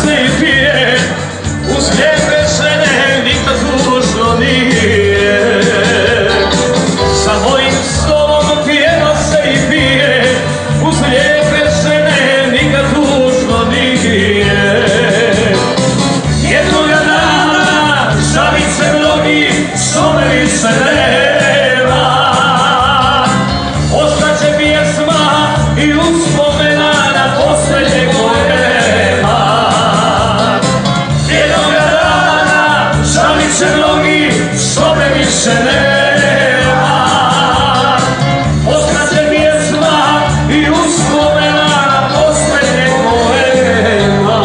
se i pije, uz lijepe žene nikad tužno nije. Sa mojim stolom pjeva se i pije, uz lijepe žene nikad tužno nije. Jednoga dana žalit se mnogi, što me više nema. Ostaće pjesma i uspomena na posljednjeg poema. Jednoga dana žalit će mnogi, što me više nema. Ostaće pjesma i uspomena na posljednjeg poema.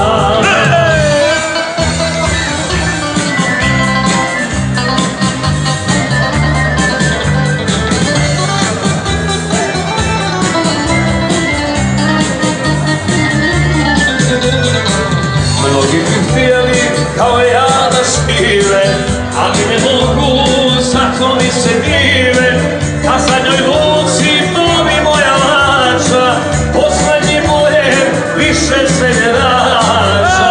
Mnogi bi htjeli kao ja da špile, ali ne mogu, zato mi se dive. A zadnjoj luci plovi moja lađa, poslednji boje više se ne rađa.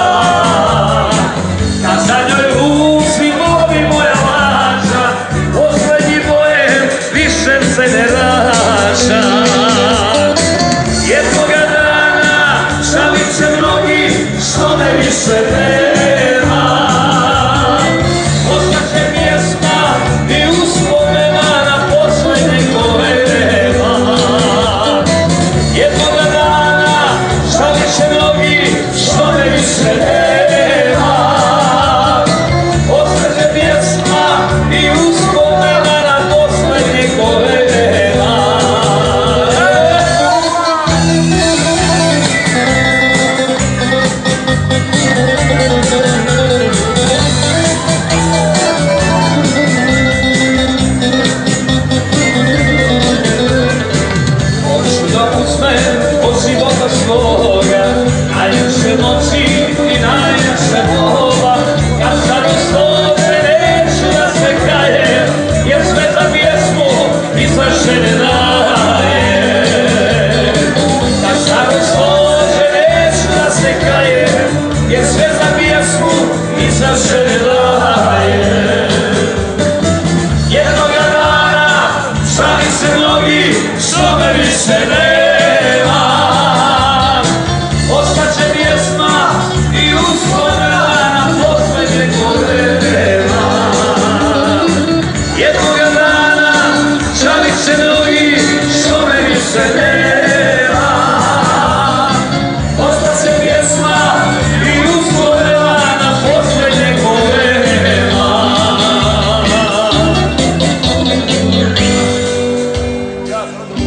A zadnjoj luci plovi moja lađa, poslednji boje više se ne rađa. Jednoga dana žalit će mnogi, što me više nema. Ostaće pjesma i uspomena na posljednjeg poema. Jednoga dana žalit će mnogi, što me više nema. Ostaće pjesma i uspomena na posljednjeg poema. Od života svoga, najljepše noći i najljepše doba. Kad sad ostane neću da se kajem, jer sve za pjesmu izvršene daje. Kad sad ostane neću da se kajem, jer sve za pjesmu izvršene daje.